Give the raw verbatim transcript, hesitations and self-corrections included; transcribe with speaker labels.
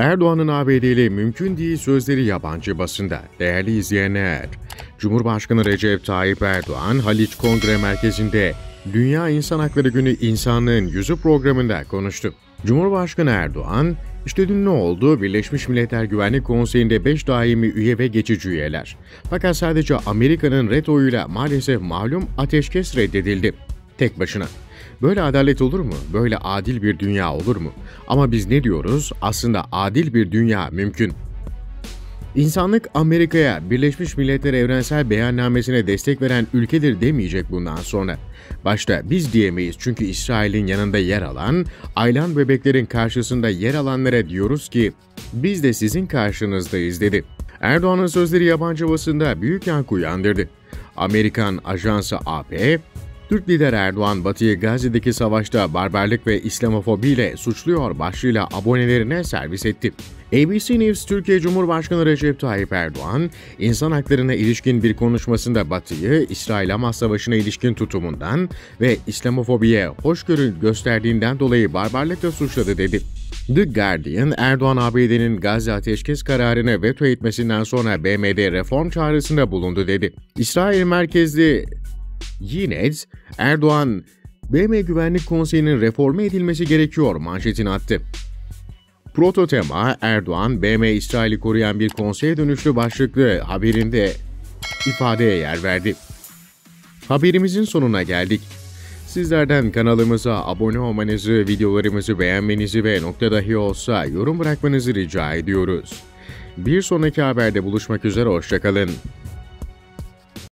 Speaker 1: Erdoğan'ın A B D'li mümkün değil sözleri yabancı basında. Değerli izleyenler, Cumhurbaşkanı Recep Tayyip Erdoğan, Haliç Kongre Merkezi'nde Dünya İnsan Hakları Günü İnsanlığın Yüzü programında konuştu. Cumhurbaşkanı Erdoğan, işte dün ne oldu? Birleşmiş Milletler Güvenlik Konseyi'nde beş daimi üye ve geçici üyeler. Fakat sadece Amerika'nın ret oyuyla maalesef malum ateşkes reddedildi. Tek başına. Böyle adalet olur mu? Böyle adil bir dünya olur mu? Ama biz ne diyoruz? Aslında adil bir dünya mümkün. İnsanlık Amerika'ya Birleşmiş Milletler Evrensel Beyannamesi'ne destek veren ülkedir demeyecek bundan sonra. Başta biz diyemeyiz çünkü İsrail'in yanında yer alan, aylan bebeklerin karşısında yer alanlara diyoruz ki biz de sizin karşınızdayız dedi. Erdoğan'ın sözleri yabancı basında büyük yankı uyandırdı. Amerikan ajansı A P, Türk lider Erdoğan, Batı'yı Gazze'deki savaşta barbarlık ve İslamofobiyle suçluyor başlığıyla abonelerine servis etti. A B C News Türkiye Cumhurbaşkanı Recep Tayyip Erdoğan, insan haklarına ilişkin bir konuşmasında Batı'yı, İsrail-Hamas Savaşı'na ilişkin tutumundan ve İslamofobiye hoşgörü gösterdiğinden dolayı barbarlıkla suçladı dedi. The Guardian, Erdoğan A B D'nin Gazze ateşkes kararını veto etmesinden sonra B M D reform çağrısında bulundu dedi. İsrail merkezli Yinez, Erdoğan, B M Güvenlik Konseyi'nin reforme edilmesi gerekiyor manşetini attı. Prototema, Erdoğan, B M İsrail'i koruyan bir konseye dönüşlü başlıklı haberinde ifadeye yer verdi. Haberimizin sonuna geldik. Sizlerden kanalımıza abone olmanızı, videolarımızı beğenmenizi ve nokta dahi olsa yorum bırakmanızı rica ediyoruz. Bir sonraki haberde buluşmak üzere, hoşça kalın.